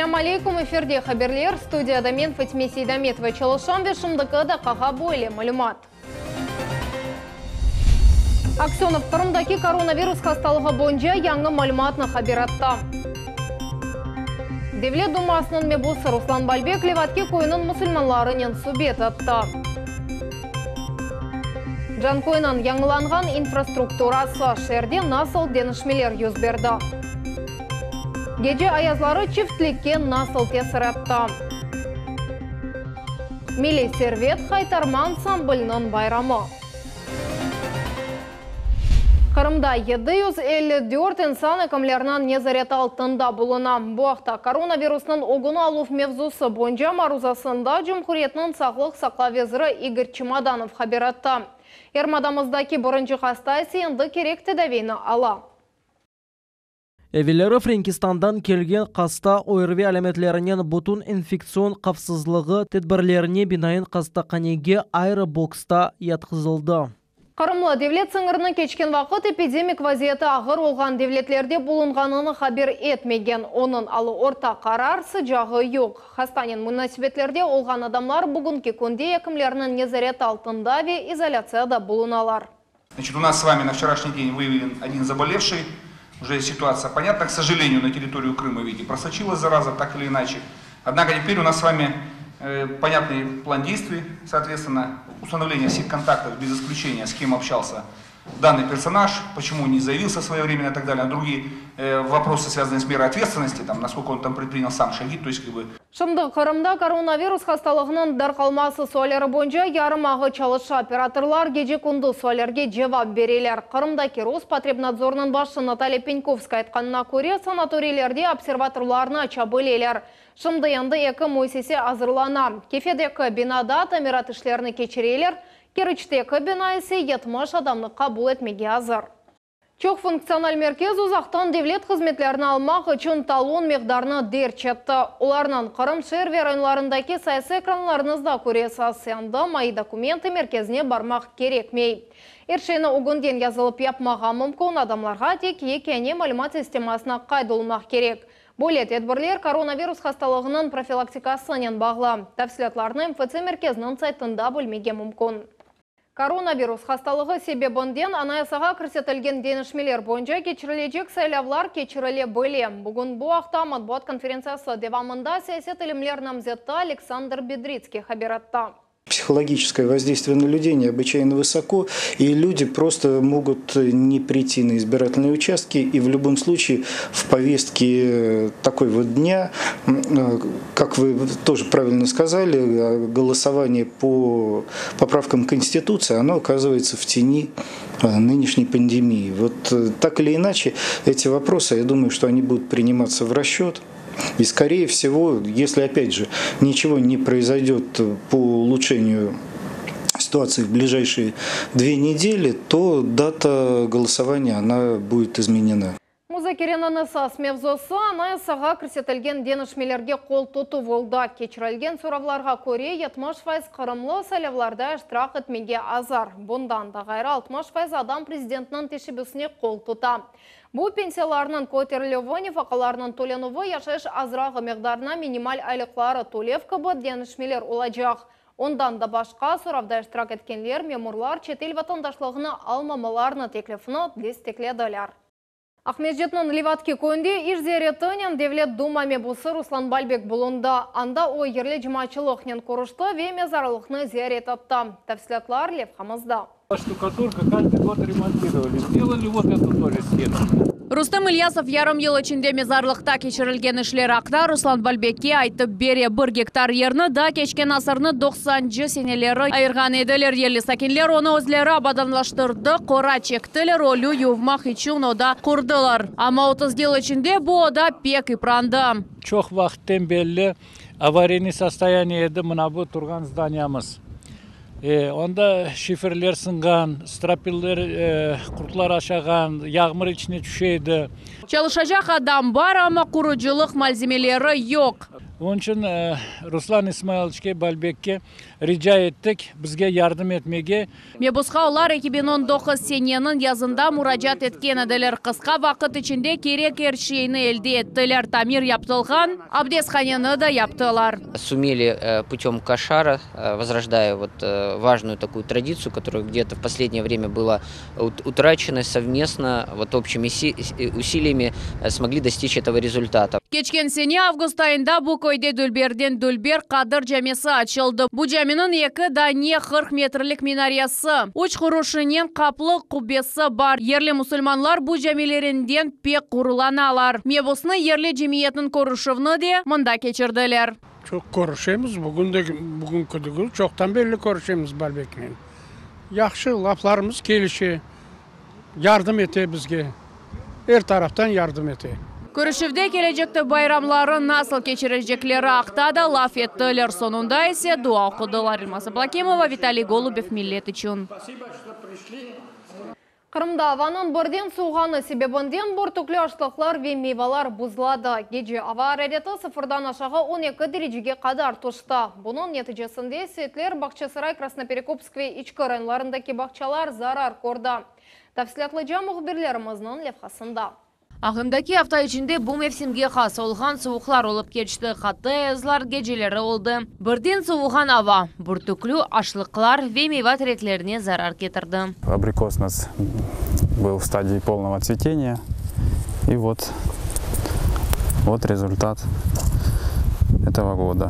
Ассаляму алейкум, эфирде хаберлер, студияда мен Фатиме Сейдаметова Чалышан вешімдікі да қаға бойле мәлімат. Аксенов Қырымдаки коронавирус хасталығы бойынша яңы мәліматны хабиратта. Девлет Думасының мебусы Руслан Балбек Леватке койының мұсылманларының субет атты. Жанкойның яңыланған инфраструктурасы шерде насыл денішмелер yüz берді. Gece ayazları çiftlikке nasıl tesir etті. Milli Servet Haytarman Sambil'nin bayramı. Kırımda 754 insan ekimlerinin nezareti altında bulunan. Bu hafta koronavirusның oğunu aluf mevzusu boyunca maruzasında Cumhuriyetinin Sağlık Sakla Veziri Igor Чемоданов haber etti. Yarmadamızdaki birinci hasta endi kerek tedavini ala. Evvelері Франкистандан келген қаста ойырве әлеметлерінен бұтын инфекцион қапсызлығы тедбірлеріне бинайын қастақанеге айры бокста ятқызылды. Қырымлы девлет сыңырының кечкен вақыт эпидемик вазиеті ағыр олған девлетлерде болынғаныны хабер етмеген. Оның алы орта қарарсы жағы yok. Хастанен мұнасибетлерде олған адамлар бүгінгі күнде екімлерінің незарет алтында ве изоляцияда болуналар. У нас с вами на вчерашний день выявлен один заболевший. Уже ситуация понятна, к сожалению, на территорию Крыма видите, просочилась зараза так или иначе. Однако теперь у нас с вами понятный план действий, соответственно, установление всех контактов без исключения, с кем общался данный персонаж, почему не заявился своевременно и так далее. Другие вопросы, связанные с мерой ответственности, там, насколько он там предпринял сам шаги, то есть как бы... Шымды Қырымда коронавирус хасталығының дарқалмасы суалері бойынша ярым ағы чалышы операторлар геже күнді суалерге жевап берелер. Қырымдаки Роспотребнадзорның башы Наталья Пеньковская айтқанына көре санаторийлерде обсерваторларына чабылелер. Шымды енді екі мойсесе азырлана. Кефедегі бинада тамират ішлеріні кечерелер, керічтегі бина есе 70 адамны қабыл етмеге азыр. Çok функционал меркез ұзақтан девлет қызметлерін алмақ үшін талон меғдарны дерчетті. Оларынан Қырым сервер районларындаки сайсы экранларыңызда көресіз. Сенді май документы мерkezіне бармақ керекмей. Ершені ұғынден yazылып япмаға мүмкін адамларға тек екене мәлімат системасына қайдылмақ керек. Более тедбірлер коронавирус хасталығының профилактикасымен бағла. Тәфсілетларны МФЦ мерkezінің сайтында бөлмеге мүмкін. Коронавирус хасталығы себебінден анаясаға көрсетілген денішмелер бойынша кечірілежек сайлавлар кечіріле бөле. Бүгін бұл ақта матбуат конференциясы девамында саясет илимлер намзетті Александр Бедрицкий хабер етті. Психологическое воздействие на людей необычайно высоко, и люди просто могут не прийти на избирательные участки, и в любом случае в повестке такой вот дня, как вы тоже правильно сказали, голосование по поправкам Конституции, оно оказывается в тени нынешней пандемии. Вот так или иначе эти вопросы, я думаю, что они будут приниматься в расчет. И скорее всего, если опять же ничего не произойдет по улучшению ситуации в ближайшие 2 недели, то дата голосования она будет изменена. Музакиренаны сас мевзосы анаясаға көрсетілген денішмелерге қол тұту болды. Кечірілген сұравларға көре 70% қырымлы сайлавларда штрақ етмеге азар. Бұндан да ғайра 60% адам президентінің тешебісіне қол тұта. Бұл пенсияларының көтерілуі, нефақаларының төленуі яшаш азрағы меғдарына минимал айлықлары төлев кібі денішмелер олajaq. Ondan da başqa сұравда штрақ еткенлер мемурлар четел ватандашлығына алмамаларны теклифіні дестекледілер. Ахмеджетнің Леватке көнде Ижзеретінен Девлет Дума мебусы Руслан Балбек болында. Анда о ерлі жымачылықнен көрішті ве мезарлықны зиярет атты. Тәфсілетлар Левхамызда. Штукатурка каждый год ремонтировали. Сделали вот эту тоже стену. Рустам Ильясов ярым ел içinde mezarlıkta keçirilgen işler akta Руслан Балбекке айтып бере 1 гектар yerni da keçken asırны 90-cı seneleri ayırgan ediler. Yerli sakinler onu özleri abadanlaştırdı. Kora çektiler, rolü yuvmak için oda kurdular. Ama 30 yıl içinde bu oda pek yıprandı. Çok vakitten belli avariyni состояниеде mına bu turgan zdaniyamız. Onda şifirler sıngan, strapiller kurtlar aşağıgan, yağmur içine düşeydi. Çalışacak adam var ama kuruculuk malzemeleri yok. Onun için Ruslan İsmailовичке, Balbekке rica ettik bizge yardım etmege. Mebusqa ular 2019 senenin yazında müracaat etken ediler. Kıska vakit içinde kerek erşeğini elde ettiler. Tamir yaptılgan, abdesthaneni da yaptılar. Сумели путем кошара, возрождая важную такую традицию, которая где-то в последнее время была утрачена, совместно общими усилиями смогли достичь этого результата. Geçken sene avgust ayında bu köyde Dülber'den Dülber Kadir Camisi açıldı. Bu caminin eki daniye 40 metrlik minaresi. Uç kuruşunun kaplı kubbesi var. Yerli Müslümanlar bu camilerinden pek kurulanalar. Mebus'un yerli cemiyetin koruşuvunu de mında geçirdiler. Çok konuşuyoruz. Bugün çoktan belli konuşuyoruz Balbek'le. Yaxşı laflarımız gelişi. Yardım ete bizge. Her taraftan yardım ete. Görüşüvde gelecekte bayramları nasıl geçirecekleri aktada laf ettiler. Sonunda ise dua okudular. Ilmaz Ablakimova, Vitaliy Golubov, Millet için. Kırımda havanın birden soğuğanı sebebinden bir türlü açlıklar ve meyveler buzladı. Gece hava harareti 0'dan aşağı 12 dereceye kadar düştü. Bunun neticesinde Setler, Bakçasaray, Krasnoperekopsk ve içki rayonlarındaki bakçalar zarar gördü. Tafsilatlıca muhbirlerimizin levhasında. Ағымдaki hafta içinde bu mevsimge has olğan soğuklar olup geçti. Katı ayazlar geceleri oldu. Birden soğuğan hava, burtuklü açlıklar ve meyve tereklerine zarar getirdi. Абрикос у нас был в стадии полного цветения. И вот результат этого года.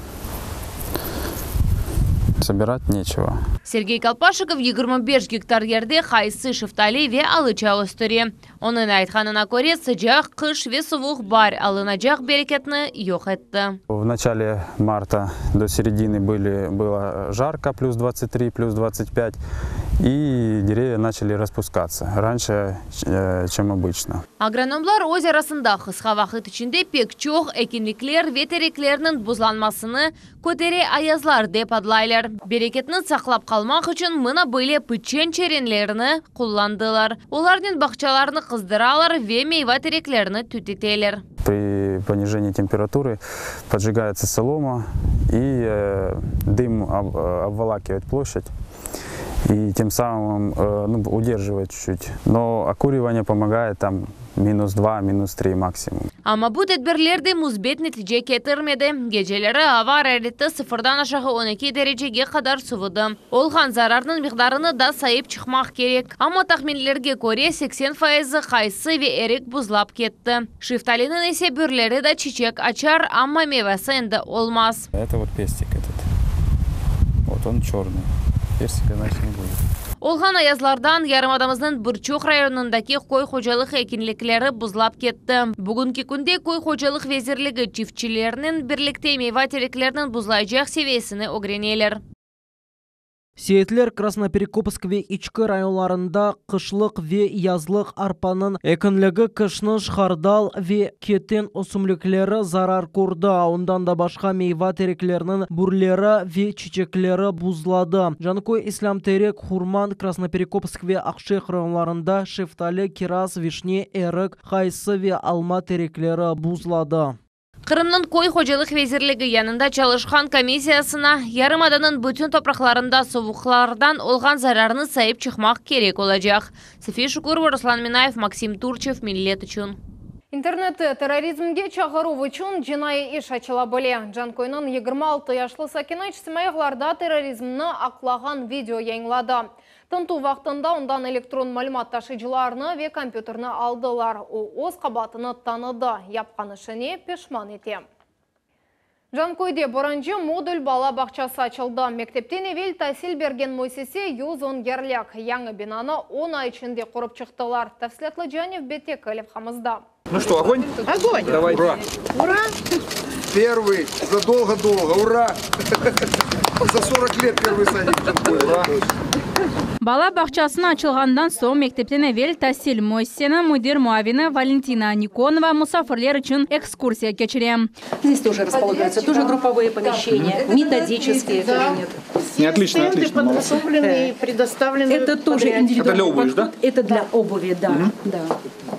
Собирать нечего. Сергей Колпашиков 25 гектар yerde kayısı, şeftali ve alıça östürüyor. Onun aytkanına göre sıcak, kış ve soğuk var, alınacak bereketini yok etti. В начале марта до середины было жарко, плюс 23, плюс 25, и деревья начали распускаться раньше, чем обычно. Agronomlar öz arasında kısa vakit içinde pek çok ekinlikler ve tereklerinin buzlanmasını köteri ayazlar dep adlaylar. Bereketini saklap kalmak için mına böyle pıçen çerenlerini kullandılar. Onların bakçalarını kızdıralar ve meyve tereklerini tüteteler. При понижении температуры поджигается солома, и дым обволакивает площадь, и тем самым удерживает чуть-чуть. Но окуривание помогает там -2, -3 maksimum. Ama bu tedbirlerde müsbet netice getirmedi. Geceleri hava harareti 0'dan aşağı 12 dereceye kadar soğudu. Olğan zararının miktarını da sayıp çıkmak gerek. Ama tahminlerge göre 80% kayısı ve erik buzlap ketti. Şeftalinin ise bürleri de çiçek açar ama meyvesi ende olmaz. Это вот пестик этот. Вот он черный. Персика значит не будет. Olğan ayazlardan yarımadamızın birçok rayonundaki koy hocalık ekinlikleri buzlap ketti. Bugünkü günde koy hocalık vezirligi çiftçilerinin birlikte meyve tereklerinin buzlayacak seviyesini öğreniyorlar. Setler Krasnoperekopsk ve içki rayonlarında kışlık ve yazlık arpanın ekinligi kışны hardal ve keten ösümlükleri zarar gördü. Ondan da başka meyve tereklerinin burleri ve çiçekleri buzladı. Jankoy, İslam terek, hurman, Krasnoperekopsk ve Akşehir rayonlarında şeftali, kiraz, vişne, erik, kayısı ve alma terekleri buzladı. Kırım'ın koy hocalık vezirligi yanında çalışkan komisyasına yarımadanın bütün topraklarında soğuklardan olğan zararını sayıp çıkmak gerek olacak. Sefiye Şukurova, Ruslan Minayev, Maksim Turchev, Millet için. İnternetті терроризмге чағыру үшін жинайы еш açıla біле. Жанкойның 26 yaşlı sakini ijtimaiğlarda terrorizmni aqlаған video yayınladı. Тынту вақтында ondan elektron malumat taşıyıcılarını ve kompüterini aldılar. O öz qabatını tanıdı. Yapқан işini pişman eti. Жанкойде Боранжы модуль бала бақчасы açıldı. Мектептен evvel tahsil bergen müessese 110 gerlik. Яңы binаны 10 ay içinde kurup çıktılar. Tafsilatlı Canев Betek levhamızda. Ну что, огонь? Огонь! Давай. Ура! Ура! Первый за долго-долго. Ура! За 40 лет первый садик. Ура! Bala bağçasına açılğandan soň mektepten evvel tahsil müessesesinin müdir muavini Valentina Nikonova musafirler için ekskursiya geçirem. Здесь тоже располагаются тоже групповые помещения, методические кабинеты. Отлично, отлично. Подготовленные, предоставленные. Это тоже индивидуальный подход. Это для обуви, да.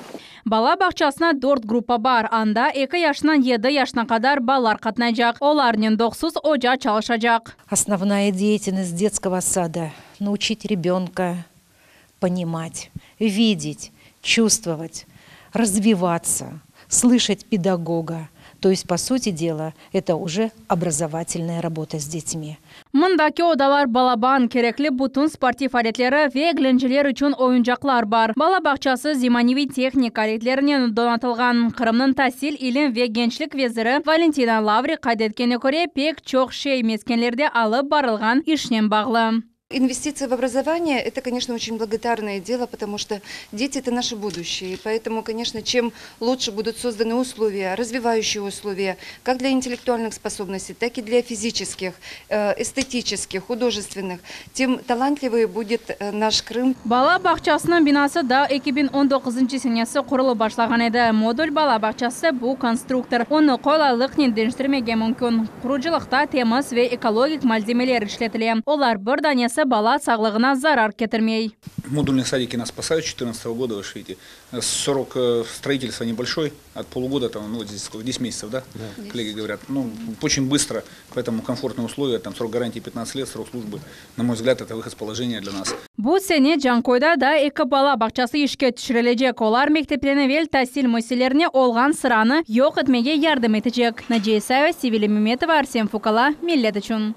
Бала бақчасына 4 группа бар. Анда 2 yaşынан 7 yaşına kadar балар қатнайжақ. Оларнен 9 оча çalışacak. Основная деятельность детского сада – научить ребенка понимать, видеть, чувствовать, развиваться, слышать педагога. То есть, по сути дела, это уже образовательная работа с детьми. Мындaki odalar балабан керекли бүтін спортив алетлері ве гленжелер үшін ойынжақлар бар. Бала бақчасы зиманеви техник алетлерінен донатылған. Қырымның тасил илін ве геншлік везірі Валентина Лаври қайдеткені көре пек чоқ шей мескенлерде алып барылған ішнен бағлы. Инвестиции в образование – это, конечно, очень благодарное дело, потому что дети – это наше будущее. И поэтому, конечно, чем лучше будут созданы условия, развивающие условия, как для интеллектуальных способностей, так и для физических, эстетических, художественных, тем талантливее будет наш Крым. Бала бақчасының бинасы да 2019 сенесі құрылы башлаған еді. Модуль бала бақчасы бұл конструктор. Оны қолайлық ненденштірмеге мүмкін. Құручылықта темас ве экологик мальземелер ішлетілі. Олар бір данесі бала сағлығына зарар кетірмей. Модульные садики нас спасают с 2014 года, вы видите. Срок строительства небольшой, от полугода, там, ну, здесь 10 месяцев, да? Коллеги говорят. Ну, очень быстро, поэтому комфортные условия, там срок гарантии 15 лет, срок службы. На мой взгляд, это выход из положения для нас. Бұл сене Жанкойда да 2 бала бақчасы ішке түшірілежек. Олар мектептен вел тәсіл мәселелеріне олған сыраны жоқ етмеге ярдым етежек. Надея Саева, Севилия Меметова, Арсен Фукала, Миллет үшін.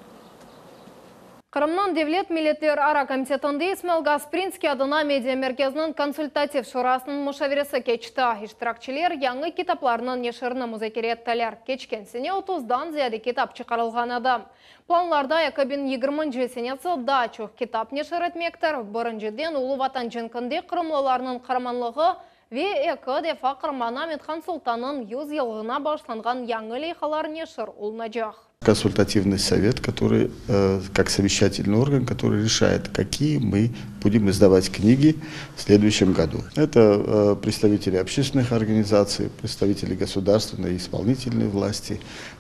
Қырымнан Девлет Миллетлер ара комитетінде Исмаил Гаспринский адына медиа меркезінің консультатив шурасының мұшавересі кечті. Иштиракчилер яңы китапларының нешіріні музакереттілер. Кечкенсіне 30-дан зияде китап чықарылған адам. Планларда 2020 сенесі да чоқ китап нешір етмектір. Біріншіден Улы Ватан жынкінде қырымлыларының қарманлығы ве дефа қырмана Медхан Султанның 100 елғына башланған яңы лейхалар нешір ұлнажақ. Консультативный совет, который, как совещательный орган, который решает, какие мы будем издавать книги в следующем году. Это представители общественных организаций, представители государственной и исполнительной власти,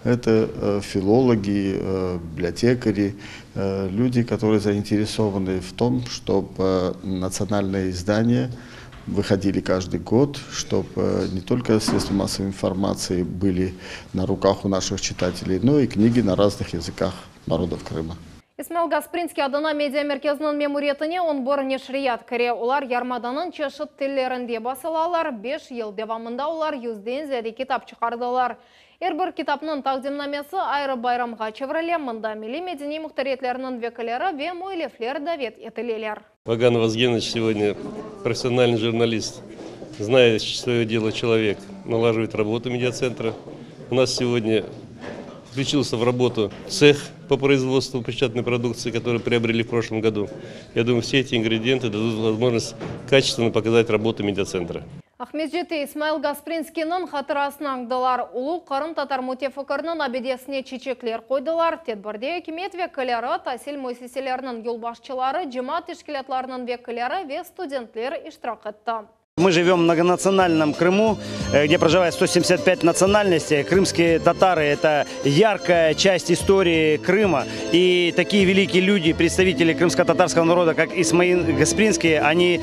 это филологи, библиотекари, люди, которые заинтересованы в том, чтобы национальные издания выходили каждый год, чтобы не только средства массовой информации были на руках у наших читателей, но и книги на разных языках народов Крыма. Исмаил Гаспринский адына медиа меркезінің мемуретіне он бір нешрият кіре. Олар ярмаданын чешіт тіллерінде басылалар, 5 ел девамында олар 100-ден зәді китап чықардылар. Әрбір китапның тақдимнамесі айры байрамға чевреле, мында милли медини мұқтаретлерінің векілері ве мөйлефлер давет етілелер. Ваганов Азгенович сегодня профессиональный журналист, знает свое дело человек, налаживает работу медиацентра. У нас сегодня включился в работу цех по производству печатной продукции, который приобрели в прошлом году. Я думаю, все эти ингредиенты дадут возможность качественно показать работу медиацентра. Ахмеджеті Исмаил Гаспринскийның хатырасына аңдылар. Улу Қырым татар мутефікірінің абедесіне чечеклер қойдылар. Тедбірде үкімет векілері, тәсіл мөсеселерінің юлбашчылары, жемат ішкілетларының векілері ве студентлер иштирак етті. Мы живем в многонациональном Крыму, где проживает 175 национальностей. Крымские татары – это яркая часть истории Крыма. И такие великие люди, представители крымско-татарского народа, как Исмаил Гаспринский, они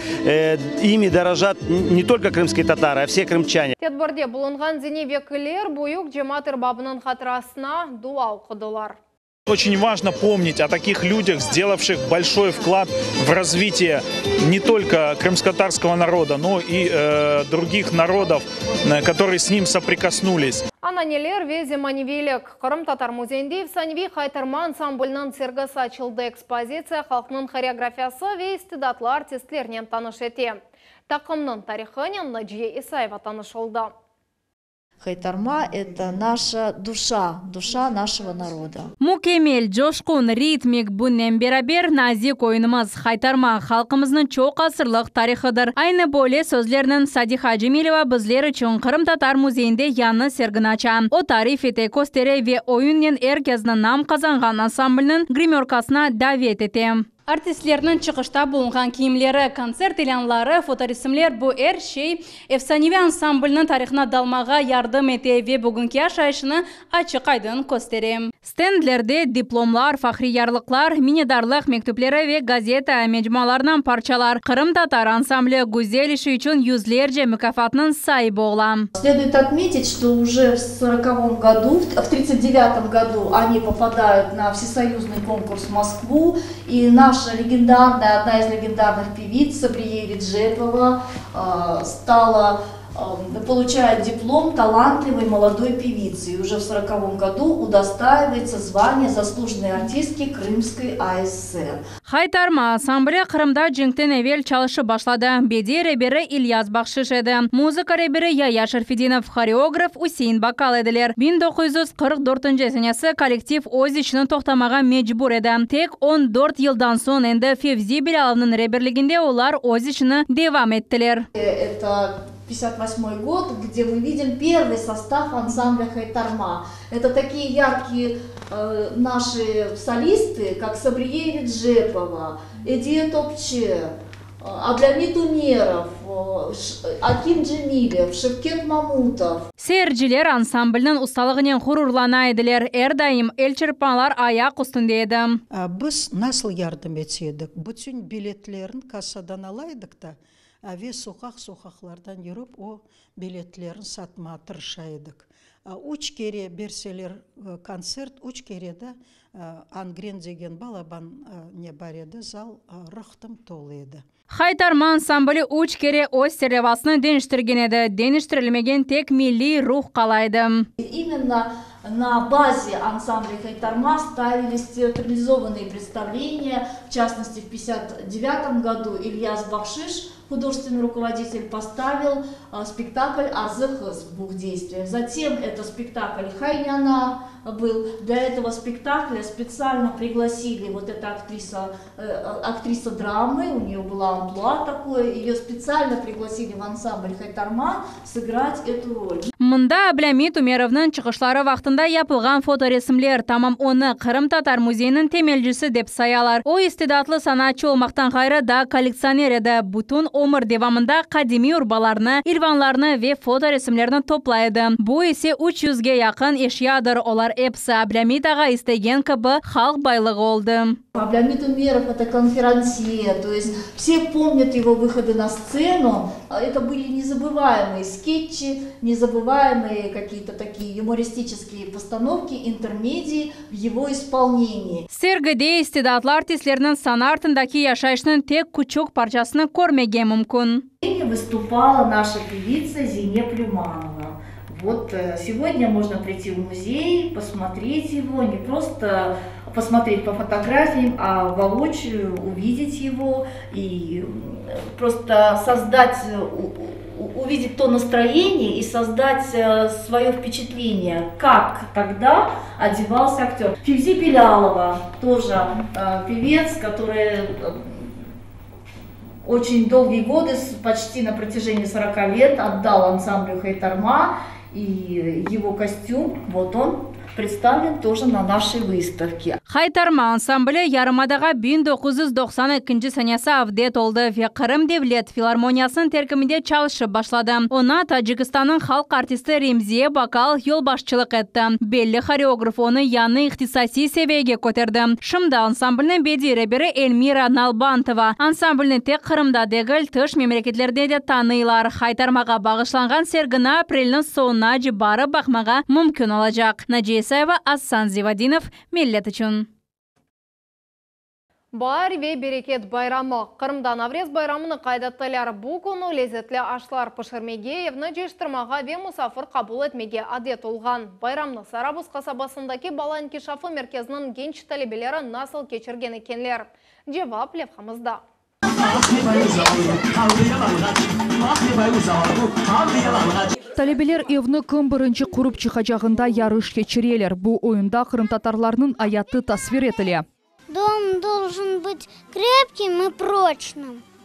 ими дорожат не только крымские татары, а все крымчане. Тедбірде бұлынған зене векілер бұйық жемат ырбабының хатырасына дуа оқыдылар. Очень важно помнить о таких людях, сделавших большой вклад в развитие не только крымско-татарского народа, но и других народов, которые с ним соприкоснулись. Ананелер везе маневелек. Қырым татар музейінде Санви Хайтарма ансамбльның сергасы açılды. Экспозиция халқының хореографиясы ве истидатлы артистлерінен таныш ете. Тақымның тарихынен Наджия Исаева танышылды. Хайтарма – это наша душа, душа нашего народа. Мукемел, жошқун, ритмик бұннен берабер назик ойынымыз. Хайтарма халқымыздың чоқ асырлық тарихыдыр. Айны бөле сөзлерінің Садиха Джемилева біздер үшін Қырым татар музейінде яны сергін ача. О тариф ете костере ве ойыннен әркезінің нам қазанған ансамблінің гримеркасына давет ете. Артистлерінің чықышта болынған киімлері, концерт иланлары, фоторесімлер бұл шей Эфсаневи ансамблінің тарихына далмаға ярдым етеве бүгінгі ашайшыны ачық айдын көстерем. Стендлерде дипломлар, фахри ярлықлар, минедарлық мектеплері ве газета мечмаларынан парчалар. Қырым татар ансамблі гүзеліші үшін юзлерже мүкафатының сай болам. Следует отметить, что уже в 40-м году, в 39-м году они попадают на всесоюзный конкурс в Москву, и наша легендарная, одна из легендарных певиц Сабрие Реджепова получает диплом талантливой молодой певицы. И уже в 40-м году удостаивается звания заслуженной артистки Крымской АСР. Хайтарма ансамблі Қырымда жеңтен әвел чалышы башлады. Беде ребері Ильяс Бақшыш еді. Музыка ребері Яя Шарфидинов, хореограф Усейн Бакал еділер. 1944 сенесі коллектив өз ішінің тоқтамаға мечбур еді. Тек 14 жылдан соң енді Февзи Белаловның реберлігінде олар өз ішіні девам еттілер. Это 58 год, где мы видим первый состав ансамбля Хайтарма. Это такие яркие наши солисты, как Сабрие Реджепова, Эдия Топче, Абдламит Умеров, Аким Джемилев, Шевкет Мамутов. Сeyirciler ансамблінің ұсталығымен ғұрурлана еділер. Әрдайым елчірпанлар аяқ үстінде еді. Біз насыл ярдым етседік. Бүтін билетлерін кассадан алайдық да, әве соқақ-соқақлардан еріп, о билетлерін сатма тыршайдық. Үч кере берселер концерт, үч кереді Ангрен деген балабан не бар еді, зал рықтым толы еді. Хайтарма ансамблі үч кере өз серевасыны денештірген еді. Денештірілмеген тек милли рух қалайды. Именно на базе ансамбля Хайтарма ставились театрализованные представления. В частности, в 1959 году Ильяс Бахшиш, художественный руководитель, поставил спектакль «Азых» в двух действиях. Затем это спектакль «Хайняна» был. Для этого спектакля специально пригласили вот эта актриса драмы, у нее была амплуа такое, ее специально пригласили в ансамбль Хайтарма сыграть эту роль. Мында Абдламит Умеровның чығышлары вақтында япылған фоторесімлер тамам оны Қырым татар музейінің темелжісі деп саялар. О истидатлы санатчы олмақтан ғайры да коллекционер еді. Бүтін өмір девамында қадими урбаларны, ирванларны ве фоторесімлерін топлайды. Бұл есе 300-ге яқын ешядыр. Олар эпсы Абдламит аға істеген кібі халық байлығы олды. Абдламит Умеров это конферансье, то есть все помнят его выходы на сцену. Это были незабываемые скетчи, незабываемые какие-то такие юмористические постановки, интермедии в его исполнении. Сергіде истидатлы артистлерінің санартындаки яшайшының тек күчік парчасыны көрмеге мүмкін. Выступала наша певица Зине Плюманова. Вот сегодня можно прийти в музей, посмотреть его, не просто посмотреть по фотографиям, а воочию увидеть его и просто создать, увидеть то настроение и создать свое впечатление, как тогда одевался актер. Февзи Белалова, тоже певец, который очень долгие годы, почти на протяжении 40 лет, отдал ансамблю Хайтарма, и его костюм, вот он, представлен тоже на нашей выставке. Хайтарма ансамблі ярымадаға 1992 сенесі авдет олды ве Қырым Девлет филармониясын теркімінде чалышы башлады. Она Таджикистанның халық артисті Ремзия Бакал ел башчылық етті. Белі хореограф оны яны ихтисаси севеге көтерді. Шымда ансамблінің беди ребері Эльмира Налбантова. Ансамблінің тек Қырымда дегіл тыш мемлекетлерде де танылар. Хайтармаға бағышланған сергіна апрелінің соңына жібары бақмаға мүмкін олacak. Наджейсаева, Асан Зивадинов, Миллет үшін. Бар ве берекет байрамы. Қырымда Наврез байрамыны қайдаттылар бұл күні лезетлі ашлар пішірмеге, евні жештірмаға ве мұсафыр қабыл етмеге адет олған. Байрамны Сарабыз қасабасындаки Баланки Шафы мерkezінің генч талебелері насыл кечірген екенлер. Жевап левхамызда. Талебелер евні күн бірінші құрып чихачағында ярыш кечірелер. Бұл ойында Қырым татарларының аяты тасвир етіле. Дом должен быть крепким и прочным.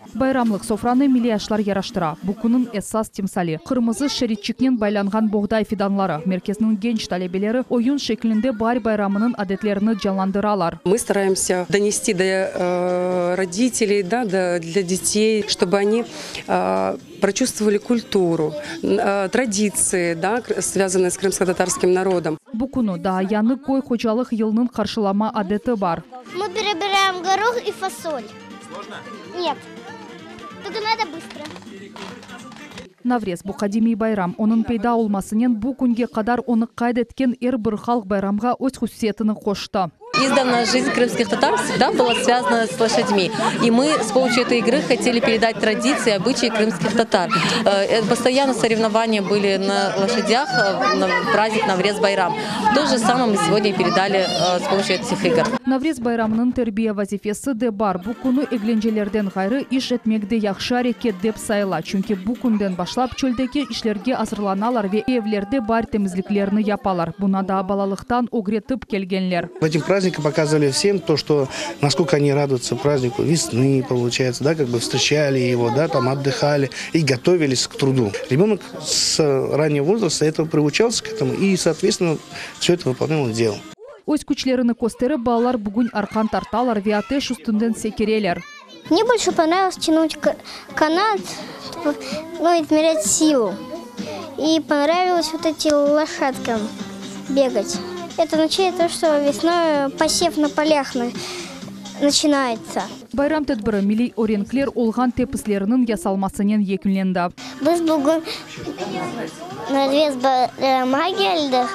Байрамлық софраны милияшлар яраштыра. Букунын эссас темсали. Кырмызы шеретчикнен байланган боғдай фиданлары. Меркезнің генч талебелері ойын шеклінде бар байрамының адетлеріні жаландыралар. Мы стараемся донести до родителей, для детей, чтобы они прочувствовали культуру, традиции, связанные с крымско-татарским народом. Букуну да яны кой хожалық елнын қаршылама адеті бар. Мы перебираем горох и фасоль. Сложно? Нет. Только надо быстро. Наврез бұқадеми байрам. Оның пейда олмасынен бұл күнге қадар оны қайдеткен бір халық байрамға өз хусетіні қошты. Издавна жизнь крымских татар всегда была связана с лошадьми. И мы с помощью этой игры хотели передать традиции и обычаи крымских татар. Постоянно соревнования были на лошадях, на праздник Наврез Байрам. То же самое мы сегодня передали с помощью этих игр. Наврез Байрамның тербие вазифесі де бар. Бұл күні eglenjelерден ғайры иш етмекде яқшы әрекет деп сайла. Чүнки бұл күнден башлап чөлдегі ішлерге азырланалар ве евлерде бар темізліклеріні япалар. Бұна да балалықтан огретіп келгенлер. Показывали всем то, что насколько они радуются празднику весны, получается, как бы встречали его, там отдыхали и готовились к труду. Ребенок с раннего возраста этого приучался к этому и, соответственно, все это выполнял и делал. Өз күчлеріні костері балалар бүгін арқан тарталар ве атеш үстінден секерелер. Мне больше понравилось тянуть канат, измерять силу. И понравилось вот эти лошадкам бегать. Это означает то, что весной посев на полях начинается. Байрам тедбірі милей оренклер олған тепіслерінің ясалмасынен екімленді. Біз бүгін Наврез байрамға келдік.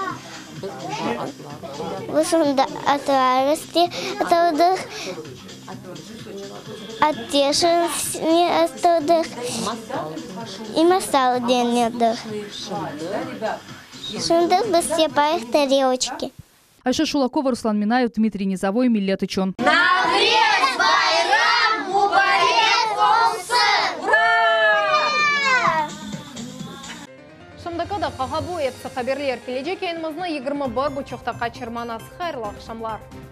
Осында атырарысты атаудық, атешісіне астаудық, и масалы денедік. Шындық біз сепаях тарелочки. Айша Шулакова, Руслан Минаев, Дмитрий Низовой, Миллет Учен. Наврез байрам мубарек болсын! Ура! Шымдықы да қағабу епсі қаберлер кележе кейінімізні 20 бар бұчықта қачырманас қайырлы ақшамлар.